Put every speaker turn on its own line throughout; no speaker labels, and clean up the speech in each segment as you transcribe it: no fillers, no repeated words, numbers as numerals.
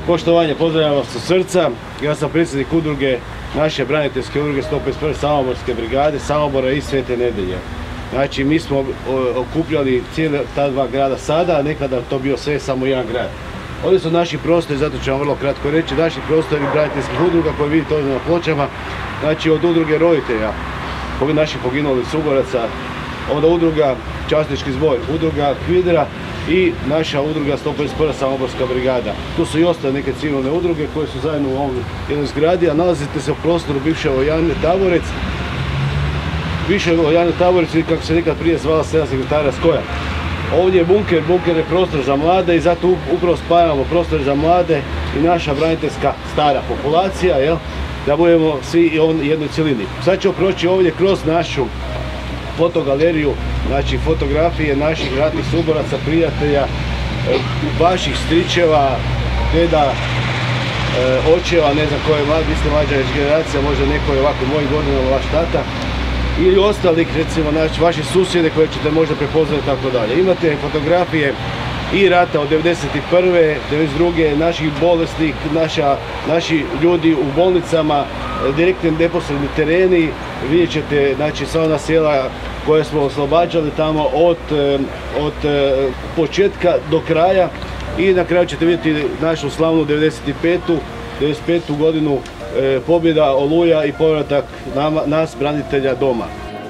Poštovanje, pozdravljam vas sa srca. Ja sam predsjednik udruge, naše braniteljske udruge 151. Samoborske brigade, Samobora i Svete Nedelje. Znači, mi smo okupljali cijela ta dva grada sada, a nekada to bio sve samo jedan grad. Ovdje su naši prostori, zato ću vam vrlo kratko reći, naši prostori braniteljskih udruga koje vidite ovdje na pločama. Znači, od udruge roditelja, naših poginulih suboraca, onda udruga Časnički zbor, udruga Kvidra i naša udruga 151. Samoborska brigada. Tu su i ostale neke civilne udruge koje su zajedno u ovom jednoj zgradi, a nalazite se u prostoru bivše vojarne Taborec. Bivše vojarne Taborec, ili kako se nekad prije zvala 7 sekretara Skoja. Ovdje je bunker je prostor za mlade i zato upravo spajamo prostor za mlade i naša braniteljska stara populacija, jel? Da budemo svi u jednoj cjelini. Sad ćemo proći ovdje kroz našu fotogaleriju, znači fotografije naših ratnih suboraca, prijatelja, vaših stričeva, deda, očeva, ne znam ko je mlad, vi ste mlađa već generacija, možda neko je ovako mojih godina, vaš tata, ili ostalih, recimo, vaši susjede koje ćete možda prepoznati, tako dalje. Imate fotografije i rata od 1991. 1992. naših bolesnih, naši ljudi u bolnicama, direktni neposredni tereni, vidjet ćete, znači, sva ona sela koje smo oslobađali tamo od početka do kraja i na kraju ćete vidjeti našu slavnu 95. godinu, pobjeda, Oluja i povratak nas, branitelja, doma.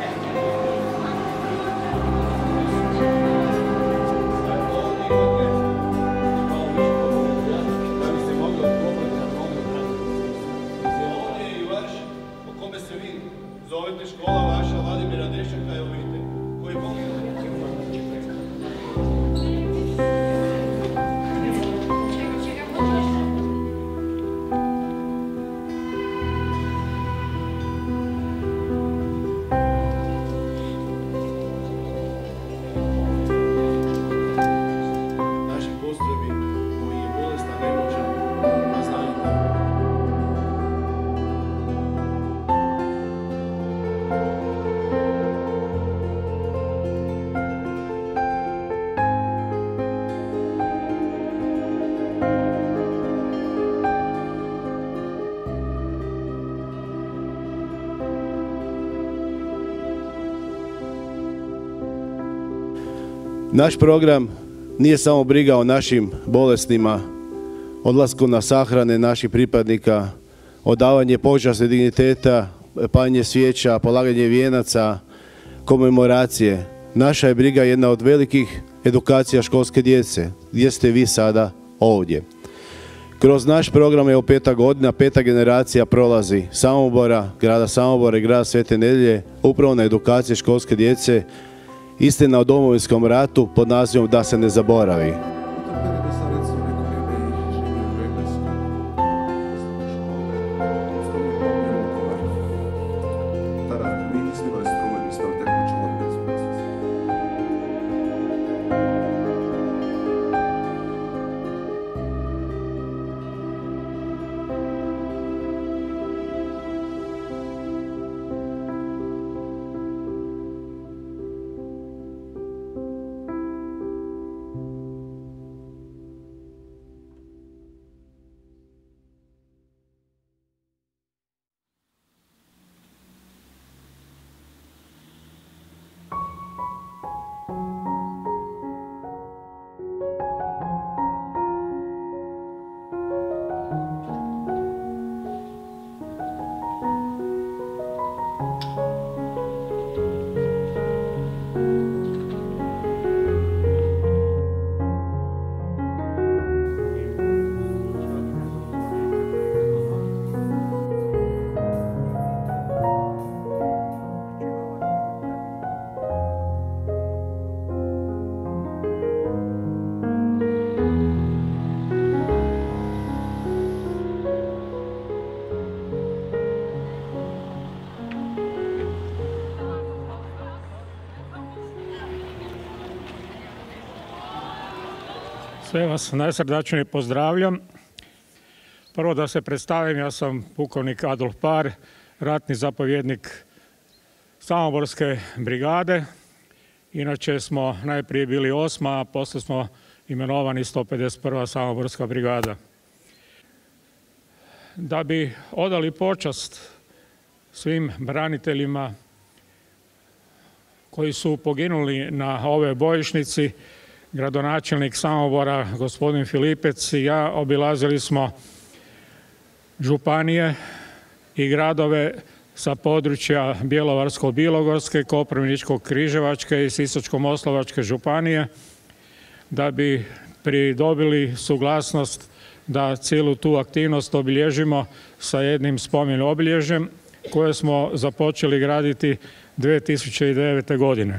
Naš program nije samo briga o našim bolesnima, odlasku na sahrane naših pripadnika, odavanje počasti digniteta, paljenje svijeća, polaganje vijenaca, komemoracije. Naša je briga jedna od velikih edukacija školske djece, gdje ste vi sada ovdje. Kroz naš program je 5. godina, 5. generacija prolazi Samobora, grada Samobora i grada Svete Nedelje, upravo na edukaciji školske djece, istina o Domovinskom ratu pod nazivom Da se ne zaboravi.
Sve vas najsrdačnije pozdravljam. Prvo da se predstavim, ja sam pukovnik Adolf Par, ratni zapovjednik Samoborske brigade. Inače smo najprije bili 8., a poslije smo imenovani 151. Samoborska brigada. Da bi odali počast svim braniteljima koji su poginuli na ovoj bojišnici, gradonačelnik Samobora, gospodin Filipec i ja obilazili smo županije i gradove sa područja Bjelovarsko-bilogorske, Koprivničko-križevačke i Sisačko-moslavačke županije da bi pridobili suglasnost da cijelu tu aktivnost obilježimo sa jednim spomen obilježjem koje smo započeli graditi 2009. godine.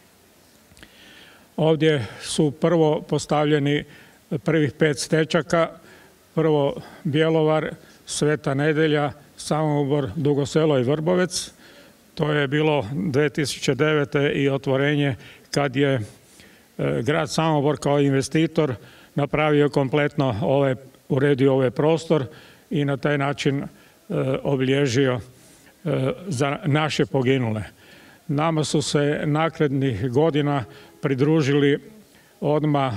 Ovdje su prvo postavljeni prvih 5 stečaka, prvo Bjelovar, Sveta Nedjelja, Samobor, Dugo Selo i Vrbovec. To je bilo 2009. i otvorenje kad je grad Samobor kao investitor napravio kompletno uredio ovaj prostor i na taj način obilježio za naše poginule. Nama su se naknadnih godina pridružili odmah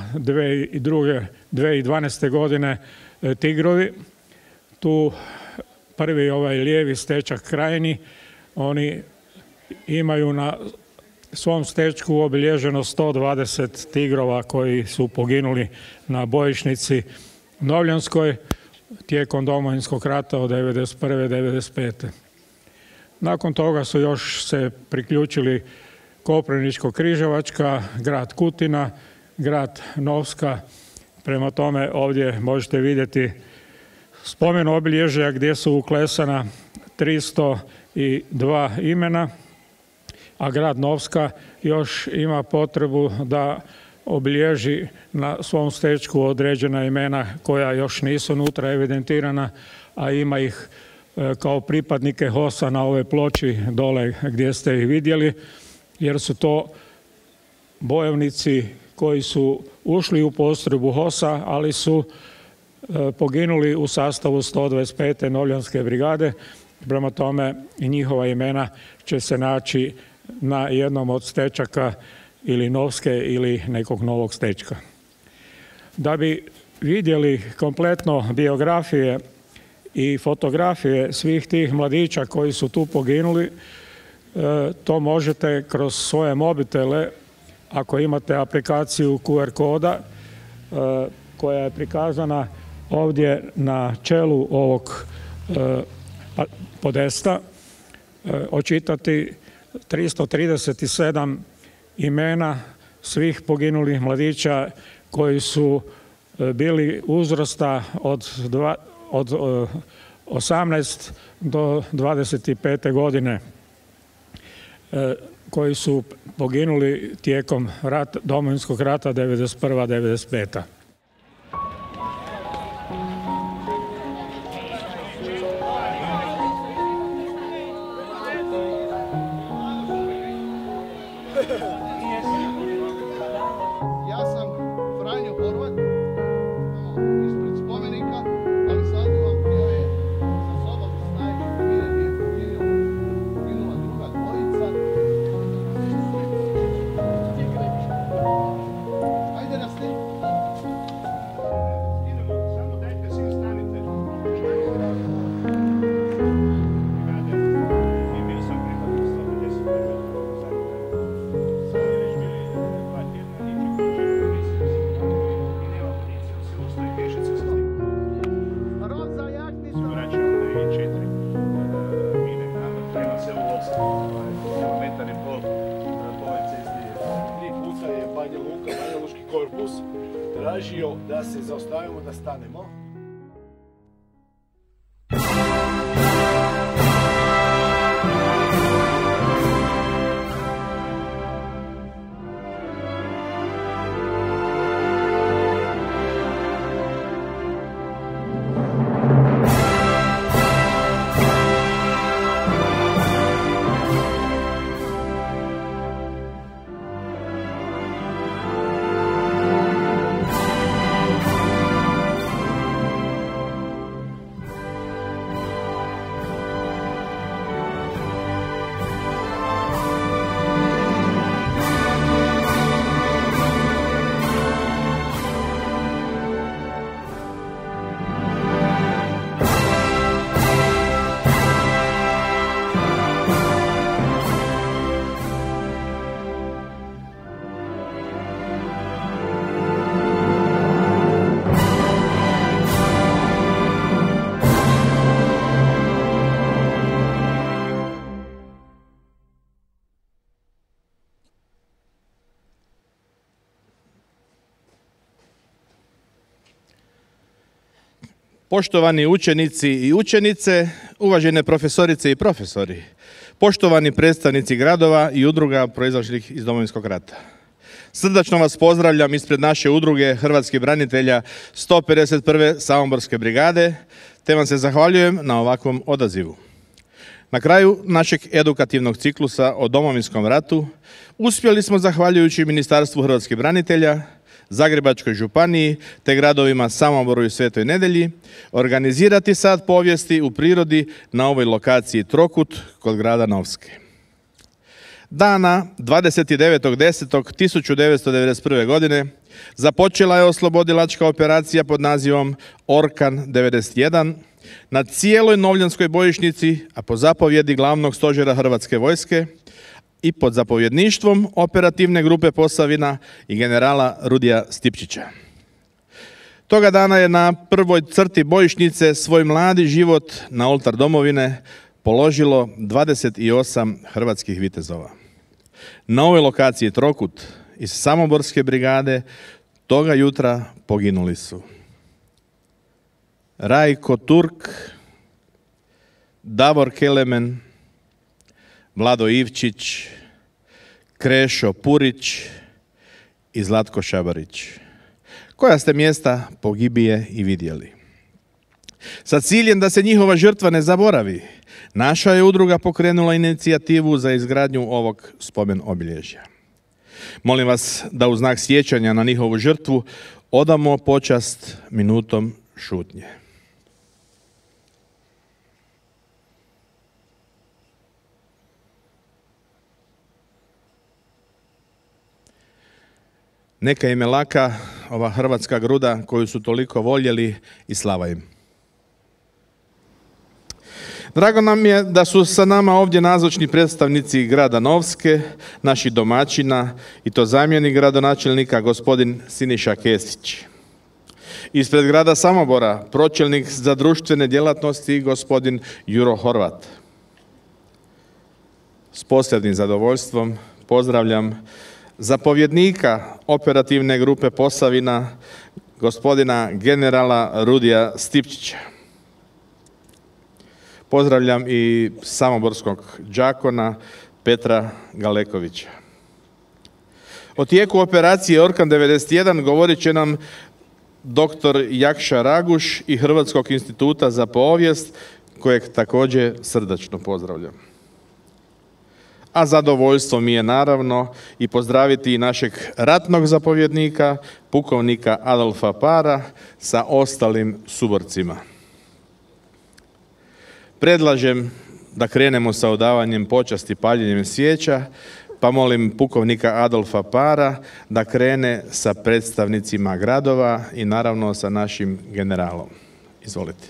2012. godine Tigrovi. Tu prvi lijevi stečak krajnji, oni imaju na svom stečku obilježeno 120 tigrova koji su poginuli na bojišnici Novljanskoj tijekom Domovinskog rata od 1991. do 1995. Nakon toga su još se priključili Koprivničko-križevačka, grad Kutina, grad Novska. Prema tome ovdje možete vidjeti spomen obilježja gdje su uklesana 302 imena, a grad Novska još ima potrebu da obilježi na svom stečku određena imena koja još nisu unutra evidentirana, a ima ih kao pripadnike HOS-a na ovoj ploči dole gdje ste ih vidjeli, jer su to bojovnici koji su ušli u postrojbu HOS-a, ali su poginuli u sastavu 125. Novljanske brigade. Prema tome njihova imena će se naći na jednom od stečaka ili Novske ili nekog novog stečka. Da bi vidjeli kompletno biografije i fotografije svih tih mladića koji su tu poginuli, to možete kroz svoje mobitele, ako imate aplikaciju QR koda koja je prikazana ovdje na čelu ovog podesta, očitati 337 imena svih poginulih mladića koji su bili uzrasta od 18 do 25. godine, koji su poginuli tijekom Domovinskog rata 1991-1995.
Ja sam Franjo Horvat, ispred spomenika, ali sazivam gdje je sa sobom najpoginulije poginula druga dvojica. Ajde na sliku. Idemo, samo dajte si stanite. I bio sam pripadnik 150. Banja Luka, Banja Lučki korpus tražio da se zaustavimo, da stanemo.
Poštovani učenici i učenice, uvažene profesorice i profesori, poštovani predstavnici gradova i udruga proizašlih iz Domovinskog rata. Srdačno vas pozdravljam ispred naše udruge Hrvatskih branitelja 151. Samoborske brigade, te vam se zahvaljujem na ovakvom odazivu. Na kraju našeg edukativnog ciklusa o Domovinskom ratu uspjeli smo, zahvaljujući Ministarstvu hrvatskih branitelja, Zagrebačkoj županiji te gradovima Samoboru i Svetoj Nedjelji, organizirati sat povijesti u prirodi na ovoj lokaciji Trokut kod grada Novske. Dana 29.10.1991. godine započela je oslobodilačka operacija pod nazivom Orkan 91 na cijeloj Novljanskoj bojišnici, a po zapovjedi glavnog stožera Hrvatske vojske i pod zapovjedništvom operativne grupe Posavina i generala Rudija Stipčića. Toga dana je na prvoj crti bojišnice svoj mladi život na oltar domovine položilo 28 hrvatskih vitezova. Na ovoj lokaciji Trokut iz Samoborske brigade toga jutra poginuli su Rajko Turk, Davor Kelemen, Vlado Ivčić, Krešo Purić i Zlatko Šabarić. Koja ste mjesta pogibije i vidjeli? Sa ciljem da se njihova žrtva ne zaboravi, naša je udruga pokrenula inicijativu za izgradnju ovog spomen obilježja. Molim vas da u znak sjećanja na njihovu žrtvu odamo počast minutom šutnje. Neka im je laka ova hrvatska gruda koju su toliko voljeli i slava im. Drago nam je da su sa nama ovdje nazočni predstavnici grada Novske, naših domaćina, i to zamjenik gradonačelnika gospodin Siniša Kesić. Ispred grada Samobora pročelnik za društvene djelatnosti gospodin Juro Horvat. S posebnim zadovoljstvom pozdravljam zapovjednika operativne grupe Posavina, gospodina generala Rudija Stipčića. Pozdravljam i samoborskog đakona Petra Galekovića. O tijeku operacije Orkan 91 govorit će nam dr. Jakša Raguš i Hrvatskog instituta za povijest, kojeg također srdačno pozdravljam. A zadovoljstvo mi je naravno i pozdraviti i našeg ratnog zapovjednika, pukovnika Adolfa Para sa ostalim suborcima. Predlažem da krenemo sa odavanjem počasti paljenjem svijeća, pa molim pukovnika Adolfa Para da krene sa predstavnicima gradova i naravno sa našim generalom. Izvolite.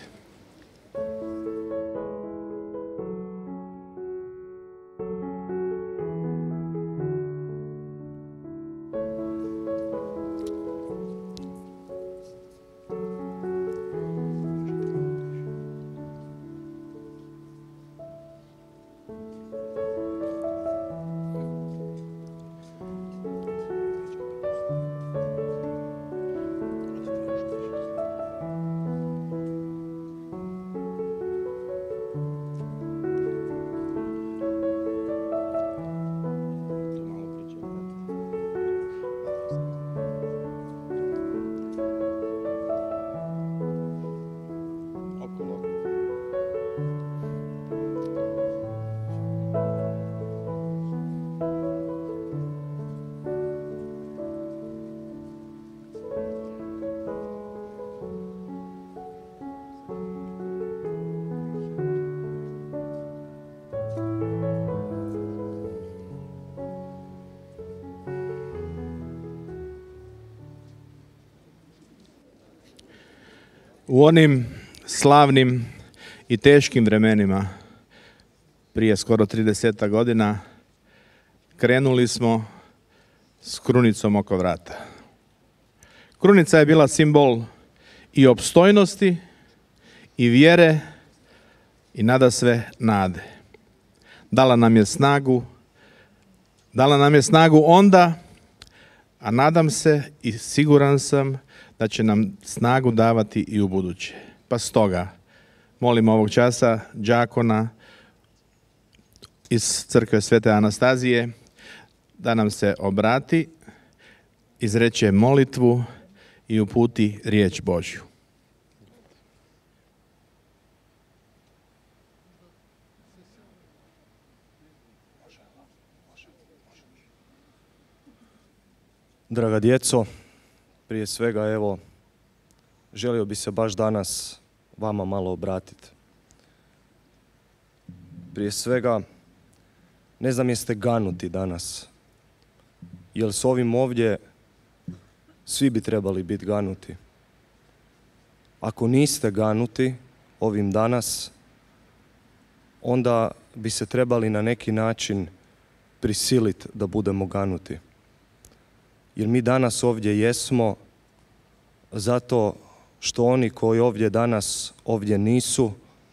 U onim slavnim i teškim vremenima, prije skoro 30 godina, krenuli smo s krunicom oko vrata. Krunica je bila simbol i opstojnosti, i vjere, i nadasve nade. Dala nam je snagu onda, a nadam se i siguran sam da će nam snagu davati i u buduće. Pa stoga molim ovog časa đakona iz crkve Svete Anastazije da nam se obrati, izreče molitvu i uputi riječ Božju.
Draga djeco, prije svega evo, želio bi se baš danas vama malo obratiti. Prije svega, ne znam jeste ganuti danas, jer s ovim ovdje svi bi trebali biti ganuti. Ako niste ganuti ovim danas, onda bi se trebali na neki način prisiliti da budemo ganuti. Jer mi danas ovdje jesmo zato što oni koji ovdje danas ovdje nisu,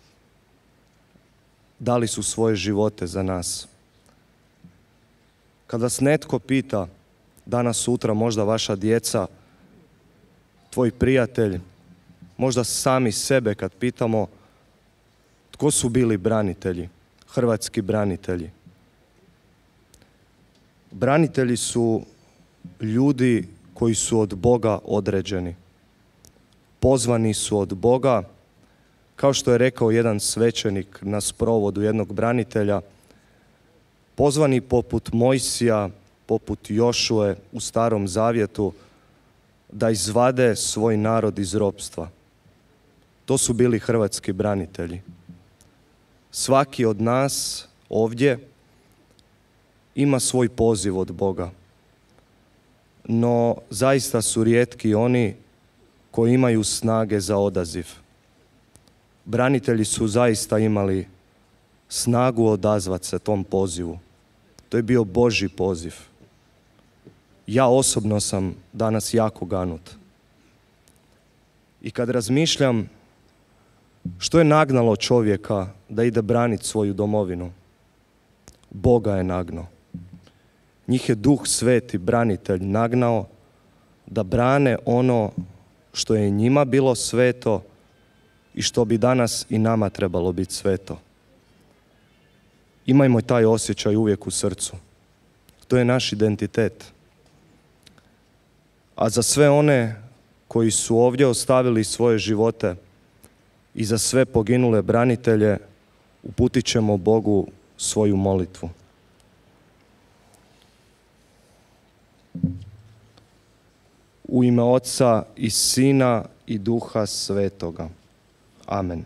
dali su svoje živote za nas. Kad vas netko pita, danas, sutra, možda vaša djeca, tvoj prijatelj, možda sami sebe kad pitamo tko su bili branitelji, hrvatski branitelji. Branitelji su ljudi koji su od Boga određeni. Pozvani su od Boga, kao što je rekao jedan svećenik na sprovodu jednog branitelja, pozvani poput Mojsija, poput Jošue u Starom Zavjetu, da izvade svoj narod iz ropstva. To su bili hrvatski branitelji. Svaki od nas ovdje ima svoj poziv od Boga. No, zaista su rijetki oni koji imaju snage za odaziv. Branitelji su zaista imali snagu odazvati se tom pozivu. To je bio Božji poziv. Ja osobno sam danas jako ganut. I kad razmišljam što je nagnalo čovjeka da ide braniti svoju domovinu, Boga je nagnao. Njih je Duh Sveti, branitelj, nagnao da brane ono što je njima bilo sveto i što bi danas i nama trebalo biti sveto. Imajmo taj osjećaj uvijek u srcu. To je naš identitet. A za sve one koji su ovdje ostavili svoje živote i za sve poginule branitelje uputit ćemo Bogu svoju molitvu. U ime Oca i Sina i Duha Svetoga. Amen.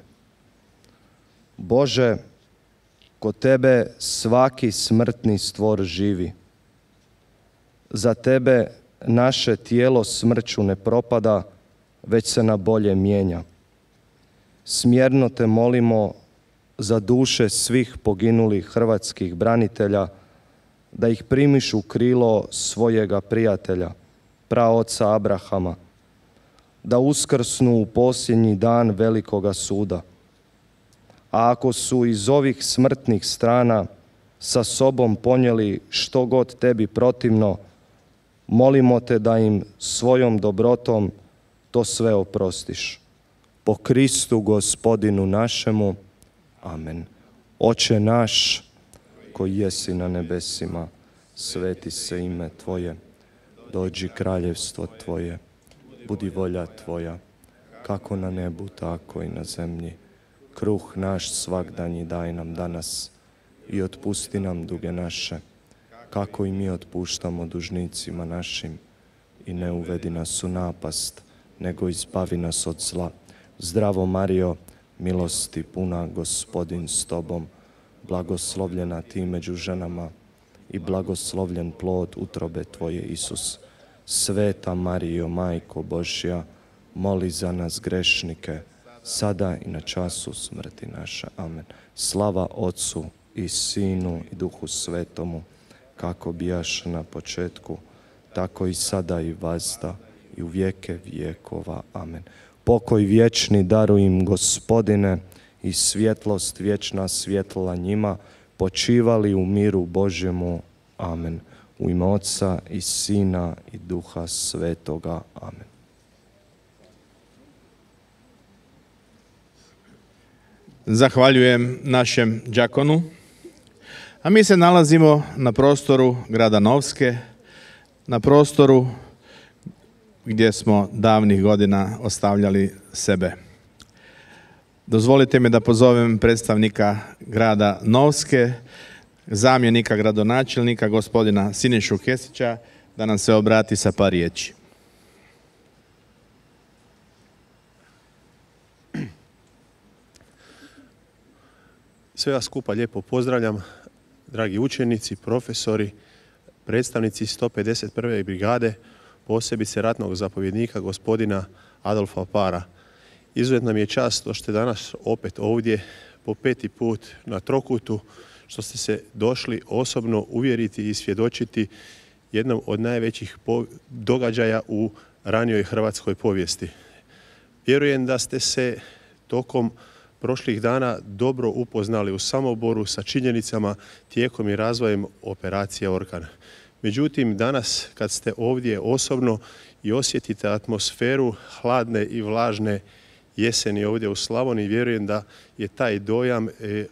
Bože, kod Tebe svaki smrtni stvor živi. Za Tebe naše tijelo smrću ne propada, već se na bolje mijenja. Smjerno Te molimo za duše svih poginulih hrvatskih branitelja, da ih primiš u krilo svojega prijatelja, praoca Abrahama, da uskrsnu u posljednji dan velikoga suda. A ako su iz ovih smrtnih strana sa sobom ponijeli što god Tebi protivno, molimo Te da im svojom dobrotom to sve oprostiš. Po Kristu Gospodinu našemu. Amen. Oče naš, koji jesi na nebesima, sveti se ime Tvoje, dođi kraljevstvo Tvoje, budi volja Tvoja, kako na nebu, tako i na zemlji. Kruh naš svagdanji daj nam danas i otpusti nam duge naše, kako i mi otpuštamo dužnicima našim. I ne uvedi nas u napast, nego izbavi nas od zla. Zdravo Marijo, milosti puna, Gospodin s Tobom, blagoslovljena Ti među ženama i blagoslovljen plod utrobe Tvoje, Isus. Sveta Marijo, Majko Božja, moli za nas grešnike, sada i na času smrti naše. Amen. Slava Otcu i Sinu i Duhu Svetomu, kako bijaše na početku, tako i sada i vazda i u vijeke vijekova. Amen. Pokoj vječni daruj im, Gospodine, i svjetlost vječna svjetla njima, počivali u miru Božjemu. Amen. U ime Otca i Sina i Duha Svetoga. Amen.
Zahvaljujem našem đakonu. A mi se nalazimo na prostoru grada Novske, na prostoru gdje smo davnih godina ostavljali sebe. Dozvolite mi da pozovem predstavnika grada Novske, zamjenika gradonačelnika, gospodina Sinišu Kesića, da nam se obrati sa par riječi.
Sve vas skupa lijepo pozdravljam, dragi učenici, profesori, predstavnici 151. brigade, posebice ratnog zapovjednika gospodina Adolfa Para. Izuzetna mi je čast što ste danas opet ovdje po 5. put na trokutu, što ste se došli osobno uvjeriti i svjedočiti jednom od najvećih događaja u ranijoj hrvatskoj povijesti. Vjerujem da ste se tokom prošlih dana dobro upoznali u Samoboru sa činjenicama tijekom i razvojem operacije Orkan. Međutim, danas kad ste ovdje osobno i osjetite atmosferu hladne i vlažne jeseni ovdje u Slavoniji, vjerujem da je taj dojam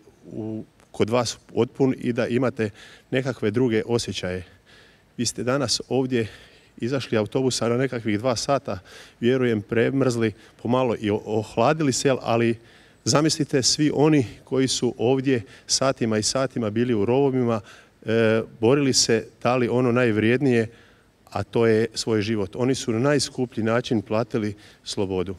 kod vas potpun i da imate nekakve druge osjećaje. Vi ste danas ovdje izašli autobusa na nekakvih 2 sata, vjerujem premrzli, pomalo i ohladili se, ali zamislite svi oni koji su ovdje satima i satima bili u rovovima, borili se, dali ono najvrijednije, a to je svoj život. Oni su na najskuplji način platili slobodu.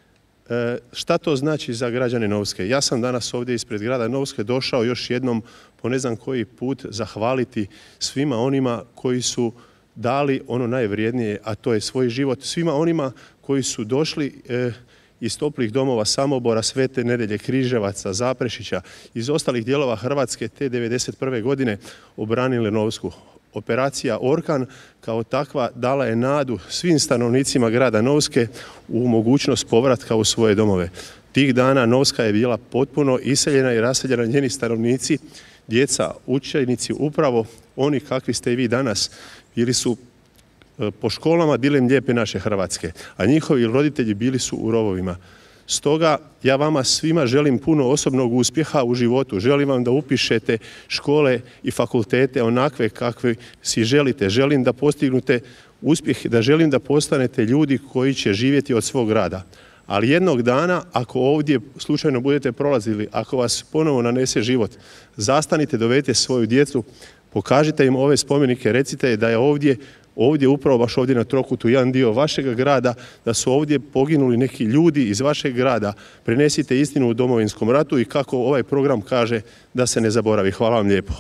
Šta to znači za građane Novske? Ja sam danas ovdje ispred grada Novske došao još jednom po ne znam koji put zahvaliti svima onima koji su dali ono najvrijednije, a to je svoj život. Svima onima koji su došli iz toplih domova Samobora, Svete Nedelje, Križevaca, Zaprešića, iz ostalih dijelova Hrvatske te 1991. godine obranile Novsku. Operacija Orkan kao takva dala je nadu svim stanovnicima grada Novske u mogućnost povratka u svoje domove. Tih dana Novska je bila potpuno iseljena i raseljena, njeni stanovnici, djeca, učenici, upravo oni kakvi ste i vi danas, bili su po školama dilem lijepe naše Hrvatske, a njihovi roditelji bili su u rovovima. Stoga ja vama svima želim puno osobnog uspjeha u životu. Želim vam da upišete škole i fakultete onakve kakve si želite. Želim da postignete uspjeh, da želim da postanete ljudi koji će živjeti od svog rada. Ali jednog dana, ako ovdje slučajno budete prolazili, ako vas ponovo nanese život, zastanite, dovedite svoju djecu, pokažite im ove spomenike, recite da je ovdje upravo baš ovdje na trokutu jedan dio vašeg grada, da su ovdje poginuli neki ljudi iz vašeg grada. Prenesite istinu u Domovinskom ratu i kako ovaj program kaže, da se ne zaboravi. Hvala vam lijepo.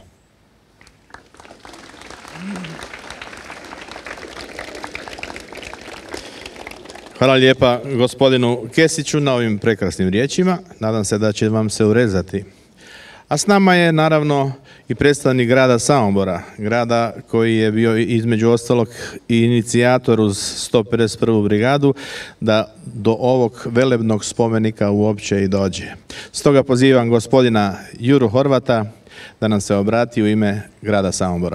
Hvala lijepa gospodinu Kesiću na ovim prekrasnim riječima. Nadam se da će vam se urezati. A s nama je naravno i predstavnik grada Samobora, grada koji je bio između ostalog i inicijator uz 151. brigadu da do ovog velebnog spomenika uopće i dođe. Stoga pozivam gospodina Juru Horvata da nam se obrati u ime grada Samobora.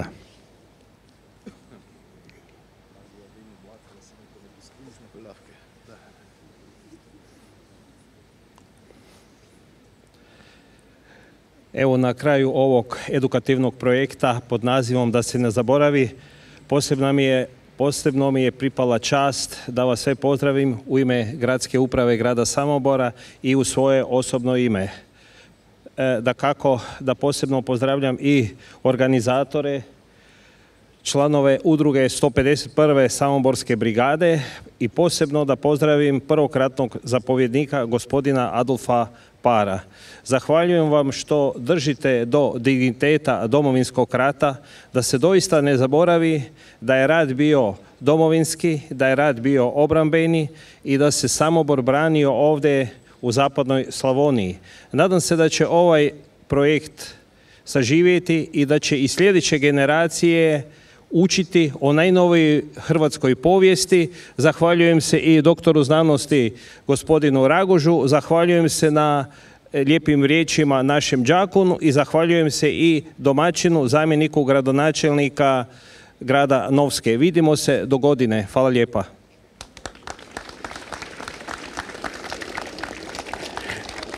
Evo na kraju ovog edukativnog projekta pod nazivom Da se ne zaboravi, posebno mi je pripala čast da vas sve pozdravim u ime Gradske uprave grada Samobora i u svoje osobno ime. Dakako da posebno pozdravljam i organizatore, članove udruge 151. Samoborske brigade i posebno da pozdravim prvog ratnog zapovjednika gospodina Adolfa Para. Zahvaljujem vam što držite do digniteta Domovinskog rata, da se doista ne zaboravi da je rat bio domovinski, da je rat bio obrambeni i da se Samobor branio ovdje u zapadnoj Slavoniji. Nadam se da će ovaj projekt saživjeti i da će i sljedeće generacije učiti o najnovijoj hrvatskoj povijesti. Zahvaljujem se i doktoru znanosti gospodinu Ragužu, zahvaljujem se na lijepim riječima našem đakonu i zahvaljujem se i domaćinu, zamjeniku gradonačelnika grada Novske. Vidimo se do godine. Hvala lijepa.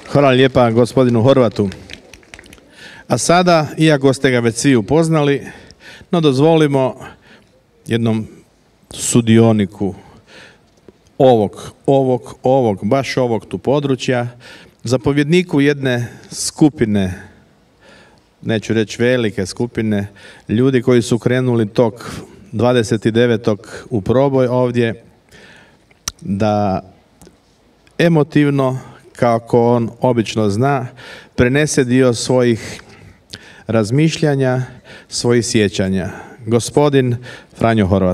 Hvala lijepa gospodinu Horvatu. A sada, iako ste ga već svi upoznali, no dozvolimo jednom sudioniku baš ovog tu područja, zapovjedniku jedne skupine, neću reći velike skupine, ljudi koji su krenuli tog 29. u proboj ovdje, da emotivno, kako on obično zna, prenese dio svojih razmišljanja, svojih sjećanja. Gospodin Franjo Horvat.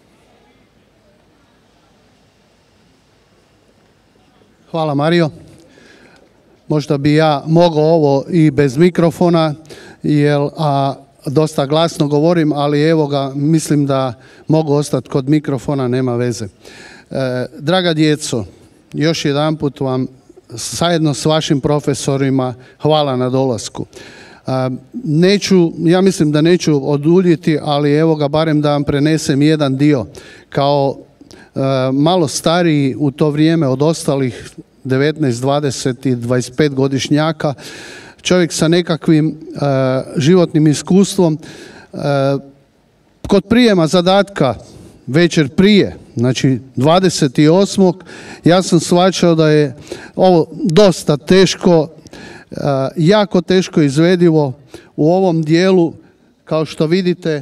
Hvala Mario. Možda bi ja mogao ovo i bez mikrofona, jer dosta glasno govorim, ali evo ga, mislim da mogu ostati kod mikrofona, nema veze. Draga djeco, još jedanput vam zajedno s vašim profesorima hvala na dolasku. Ja mislim da neću oduljiti, ali evo ga, barem da vam prenesem jedan dio. Kao malo stariji u to vrijeme od ostalih 19, 20 i 25 godišnjaka, čovjek sa nekakvim životnim iskustvom, kod prijema zadatka večer prije, znači 28. ja sam shvaćao da je ovo dosta teško, jako teško izvedivo u ovom dijelu. Kao što vidite,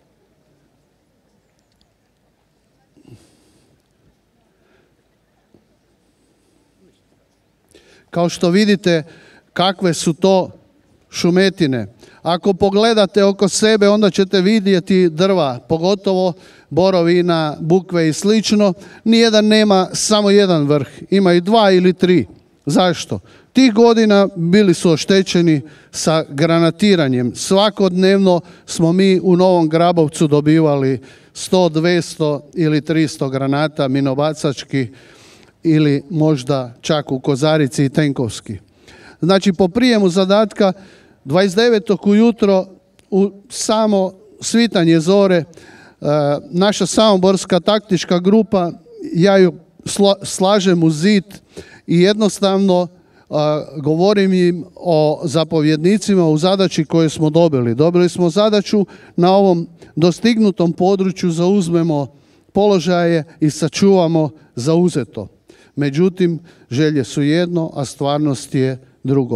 kakve su to šumetine. Ako pogledate oko sebe, onda ćete vidjeti drva, pogotovo borovina, bukve i slično. Nijedan nema samo jedan vrh, ima i 2 ili 3. Zašto? Tih godina bili su oštećeni sa granatiranjem. Svakodnevno smo mi u Novom Grabovcu dobivali 100, 200 ili 300 granata minobacački, ili možda čak u Kozarici i tenkovski. Znači, po prijemu zadatka 29. ujutro u samo svitanje zore, naša samoborska taktička grupa, ja ju slažem u zid i jednostavno govorim im o zapovjednicima u zadaći koju smo dobili. Dobili smo zadaću na ovom dostignutom području zauzmemo položaje i sačuvamo zauzeto. Međutim, želje su jedno, a stvarnost je drugo.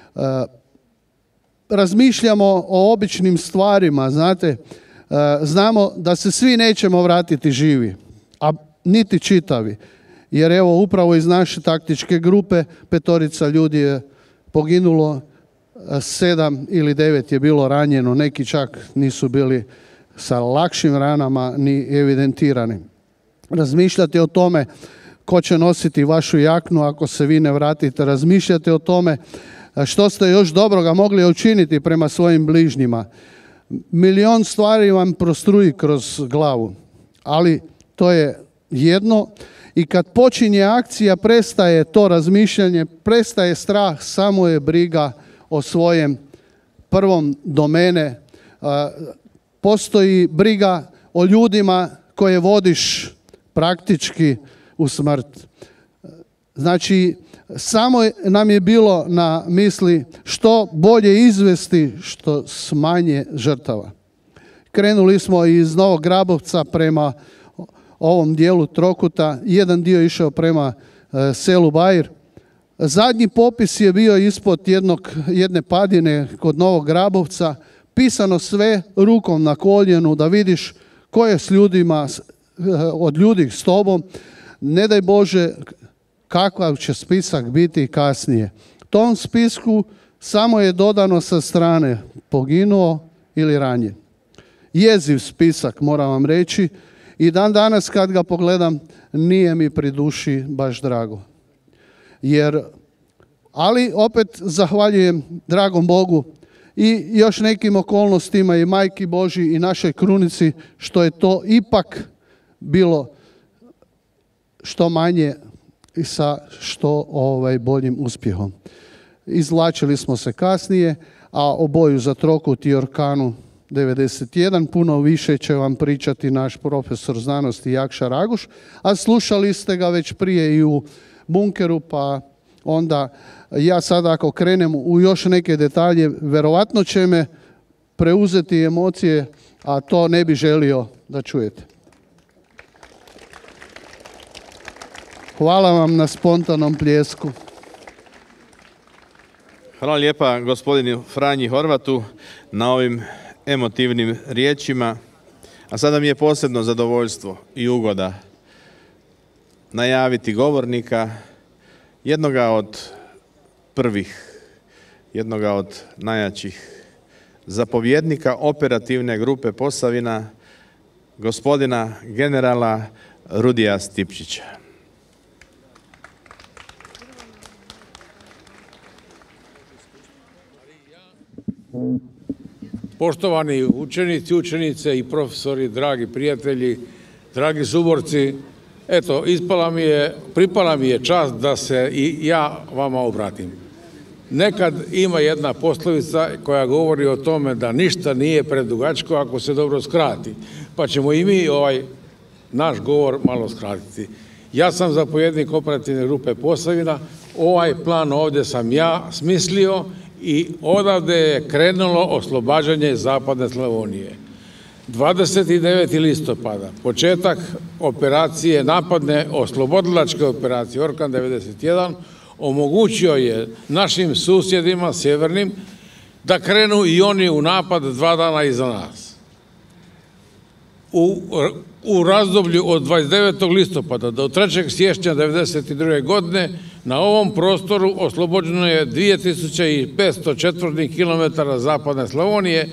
Razmišljamo o običnim stvarima, znate, znamo da se svi nećemo vratiti živi, a niti čitavi. Jer evo, upravo iz naše taktičke grupe 5 ljudi je poginulo, 7 ili 9 je bilo ranjeno, neki čak nisu bili sa lakšim ranama ni evidentirani. Razmišljate o tome ko će nositi vašu jaknu ako se vi ne vratite. Razmišljate o tome što ste još dobroga mogli učiniti prema svojim bližnjima. Milion stvari vam prostruji kroz glavu, ali to je jedno. I kad počinje akcija, prestaje to razmišljanje, prestaje strah, samo je briga o svojem prvom domene. Postoji briga o ljudima koje vodiš praktički u smrt. Znači, samo nam je bilo na misli što bolje izvesti, što s manje žrtava. Krenuli smo iz Novog Grabovca prema ovom dijelu Trokuta, jedan dio išao prema selu Bajir. Zadnji popis je bio ispod jedne padine kod Novog Grabovca, pisano sve rukom na koljenu da vidiš ko je s ljudima, od ljudi s tobom. Ne daj Bože kakav će spisak biti kasnije. Tom spisku samo je dodano sa strane poginuo ili ranjen. Jeziv spisak, moram vam reći, i dan danas kad ga pogledam nije mi pri duši baš drago. Ali opet zahvaljujem dragom Bogu i još nekim okolnostima i Majki Božji i našoj krunici što je to ipak bilo što manje i sa što boljim uspjehom. Izvlačili smo se kasnije, a o boju za Trokut i Orkanu 91 puno više će vam pričati naš profesor znanosti Jakša Raguš, a slušali ste ga već prije i u bunkeru, pa onda ja sada ako krenem u još neke detalje, verovatno će me preuzeti emocije, a to ne bi želio da čujete. Hvala vam na spontanom pljesku.
Hvala lijepa gospodinu Franji Horvatu na ovim emotivnim riječima. A sada mi je posebno zadovoljstvo i ugoda najaviti govornika, jednoga od prvih, jednoga od najjačih zapovjednika operativne grupe Posavina, gospodina generala Rudija Stipčića.
Poštovani učenici, učenice i profesori, dragi prijatelji, dragi suborci, eto, pripala mi je čast da se i ja vama obratim. Nekad ima jedna poslovica koja govori o tome da ništa nije predugačko ako se dobro skrati, pa ćemo i mi naš govor malo skratiti. Ja sam zapovjednik operativne grupe Posavina, ovaj plan ovdje sam ja smislio i odavde je krenulo oslobađanje zapadne Slavonije. 29. listopada, početak operacije, napadne oslobodilačke operacije Orkan 91, omogućio je našim susjedima sjevernim da krenu i oni u napad 2 dana iza nas. U razdoblju od 29. listopada do 3. siječnja 1992. godine na ovom prostoru oslobođeno je 2500 četvornih kilometara zapadne Slavonije,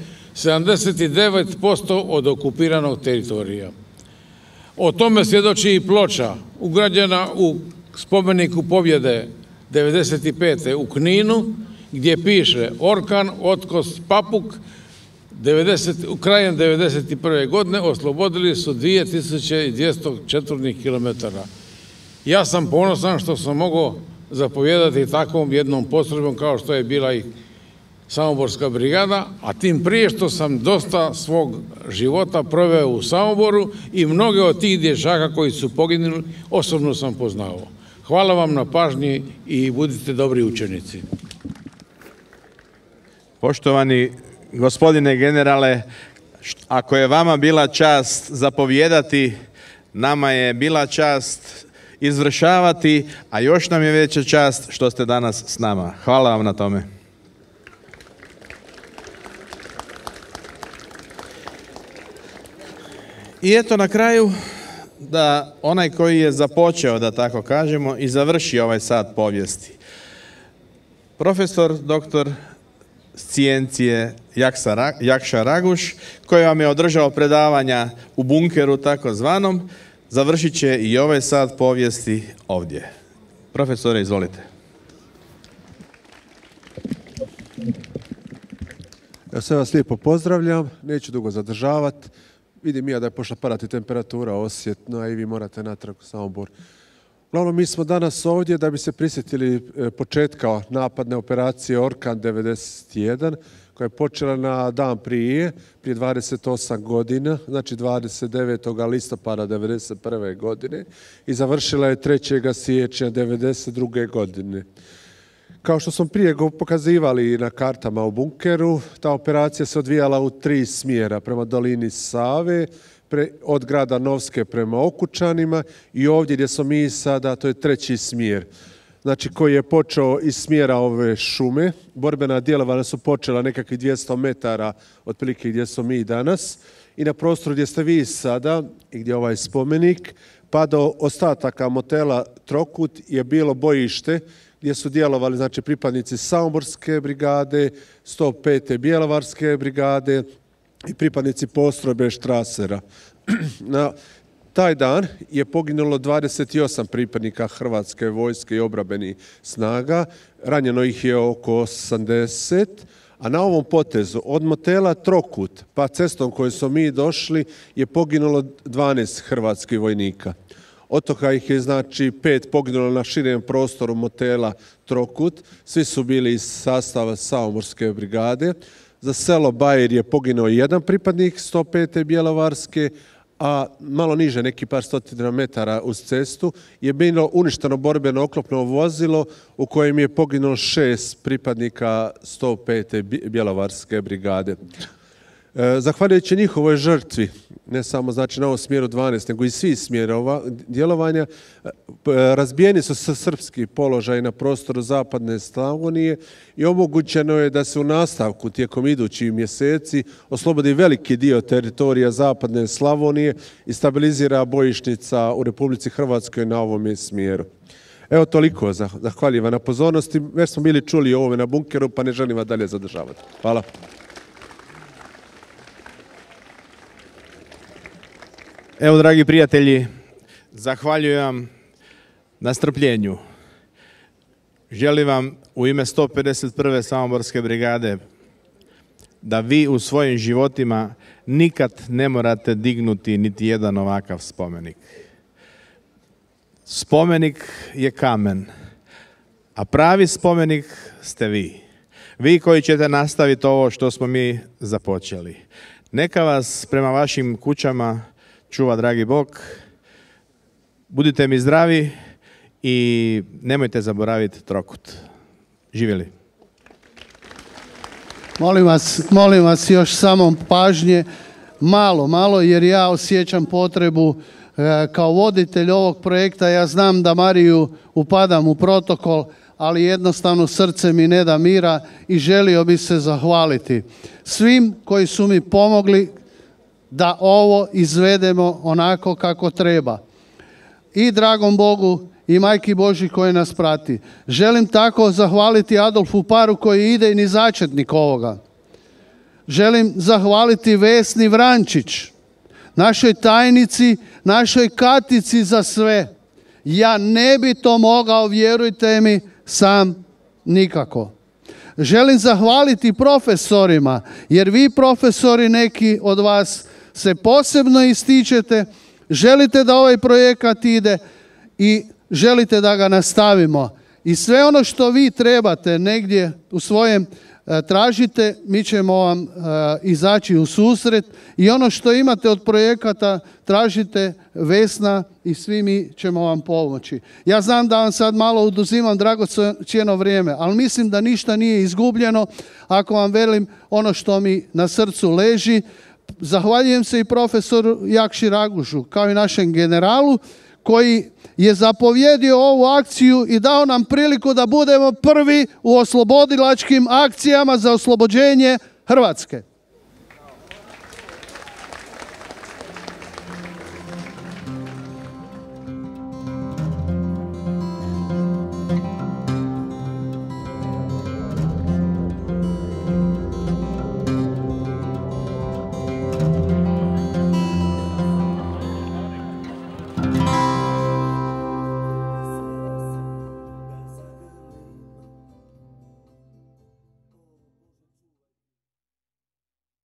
79% od okupiranog teritorija. O tome svjedoči i ploča ugrađena u spomeniku pobjede 95. u Kninu, gdje piše Orkan, Otkos, Papuk, krajem 1991. godine oslobodili su 2200 četvornih kilometara. Ja sam ponosan što sam mogao zapovijedati takvom jednom postrojbom kao što je bila i Samoborska brigada, a tim prije što sam dosta svog života proveo u Samoboru i mnoge od tih dječaka koji su poginuli osobno sam poznao. Hvala vam na pažnji i budite dobri učenici.
Poštovani gospodine generale, ako je vama bila čast zapovijedati, nama je bila čast izvršavati, a još nam je veća čast što ste danas s nama. Hvala vam na tome. I eto na kraju da onaj koji je započeo, da tako kažemo, i završi ovaj sat povijesti. Profesor doktor scijencije Jakša Raguš, koji vam je održao predavanja u bunkeru takozvanom, završit će i ovaj sat povijesti ovdje. Profesore, izvolite.
Ja sve vas lijepo pozdravljam, neću dugo zadržavati. Vidim ja da je pošla padati temperatura osjetno, a i vi morate natrag u Samobor. Uglavnom, mi smo danas ovdje da bi se prisjetili početka napadne operacije Orkan 91, koja je počela na dan prije 28 godina, znači 29. listopada 1991. godine i završila je 3. siječnja 1992. godine. Kao što smo prije pokazivali na kartama u bunkeru, ta operacija se odvijala u 3 smjera, prema dolini Save, od grada Novske prema Okučanima i ovdje gdje smo mi sada, to je 3. smjer. Znači koji je počeo iz smjera ove šume. Borbena djelovanja su počela nekakvih 200 metara otprilike gdje smo mi danas i na prostoru gdje ste vi sada i gdje je ovaj spomenik, pa do ostataka motela Trokut je bilo bojište gdje su djelovali znači pripadnici Samoborske brigade, 105. Bjelovarske brigade i pripadnici postrojbe Štrasera. Na taj dan je poginulo 28 pripadnika Hrvatske vojske i obrambenih snaga, ranjeno ih je oko 80, a na ovom potezu od motela Trokut pa cestom kojom smo mi došli je poginulo 12 hrvatskih vojnika. Od toga ih je znači 5 poginulo na širem prostoru motela Trokut, svi su bili iz sastava Samomorske brigade. Za selo Bajer je poginuo 1 pripadnik 105. Bjelovarske, a malo niže, neki par stotina metara uz cestu, je bilo uništeno borbeno oklopno vozilo u kojem je poginulo 6 pripadnika 105. Bjelovarske brigade. Zahvaljujući njihovoj žrtvi, ne samo znači na ovom smjeru 12, nego i svih smjerova djelovanja, razbijeni su srpski položaj na prostoru zapadne Slavonije i omogućeno je da se u nastavku tijekom idućih mjeseci oslobodi veliki dio teritorija zapadne Slavonije i stabilizira bojišnica u Republici Hrvatskoj na ovome smjeru. Evo toliko, zahvaljujem na pozornosti. Već smo bili čuli o ovome na bunkeru, pa ne želim vas dalje zadržavati. Hvala.
Evo, dragi prijatelji, zahvaljujem na strpljenju. Želim vam u ime 151. Samoborske brigade da vi u svojim životima nikad ne morate dignuti niti jedan ovakav spomenik. Spomenik je kamen, a pravi spomenik ste vi. Vi koji ćete nastaviti ovo što smo mi započeli. Neka vas prema vašim kućama čuva dragi Bog. Budite mi zdravi i nemojte zaboraviti trokut. Živjeli.
Molim vas još samo pažnje, malo, jer ja osjećam potrebu kao voditelj ovog projekta. Ja znam da Mariju upadam u protokol, ali jednostavno srce mi ne da mira i želio bi se zahvaliti svim koji su mi pomogli da ovo izvedemo onako kako treba. I dragom Bogu i Majki Božji koji nas prati. Želim tako zahvaliti Adolfu Paru koji je idejni začetnik ovoga. Želim zahvaliti Vesni Vrančić, našoj tajnici, našoj Katici za sve. Ja ne bi to mogao, vjerujte mi, sam nikako. Želim zahvaliti profesorima, jer vi profesori, neki od vas, se posebno ističete, želite da ovaj projekat ide i želite da ga nastavimo. I sve ono što vi trebate negdje u svojem tražite, mi ćemo vam izaći u susret i ono što imate od projekata tražite, Vesna i svi mi ćemo vam pomoći. Ja znam da vam sad malo oduzimam dragocjeno vrijeme, ali mislim da ništa nije izgubljeno ako vam velim ono što mi na srcu leži. Zahvaljujem se i profesoru Jakši Ragužu, kao i našem generalu, koji je zapovjedio ovu akciju i dao nam priliku da budemo prvi u oslobodilačkim akcijama za oslobođenje Hrvatske.